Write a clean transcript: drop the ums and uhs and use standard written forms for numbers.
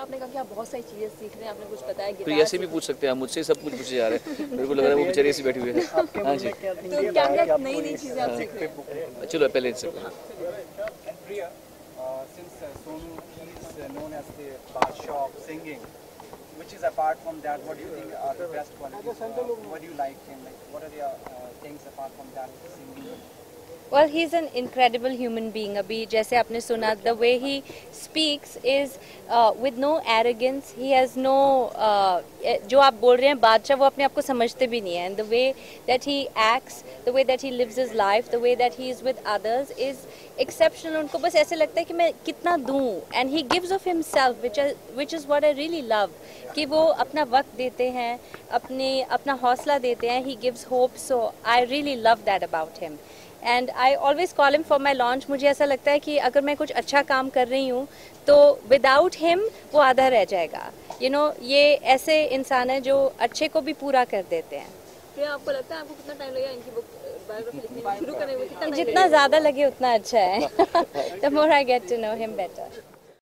आपने कहा कि आप बहुत सारी चीजें सीख रहे हैं, आपने कुछ बताया तो गिटार ऐसे भी पूछ सकते हैं आप मुझसे, सब कुछ पूछे जा रहे हैं। मेरे को लग रहा है वो बेचारे ऐसे बैठे हुए हैं। हाँ जी, तो क्या क्या नई नई चीजें आप सीख रहे हैं? चलो पहले इनसे Priya, since Sonu is known as the Badshah of singing, which is apart from that, what do you think are the best qualities? What do you like him? Like, what are the things apart from that singing? Well, he's an incredible human being. अभी जैसे आपने सुना, the way he speaks is with no arrogance. He has no जो आप बोल रहे हैं बादशाह, वो अपने आप को समझते भी नहीं है. And the way that he acts, the way that he lives his life, the way that he is with others is exceptional. उनको बस ऐसे लगता है कि मैं कितना दूँ. And he gives of himself, which is what I really love. कि वो अपना वक्त देते हैं, अपना हौसला देते हैं. He gives hope. So I really love that about him. And I always call him for my launch. मुझे ऐसा लगता है कि अगर मैं कुछ अच्छा काम कर रही हूँ तो विदाउट हिम वो आधा रह जाएगा. यू नो, ये ऐसे इंसान है जो अच्छे को भी पूरा कर देते हैं. फिर आपको लगता है आपको कितना टाइम लगेगा इनकी बुक बायोग्राफी लिखने में, शुरू करने में? कितना जितना ज़्यादा लगे उतना अच्छा है. The more I get to know him better.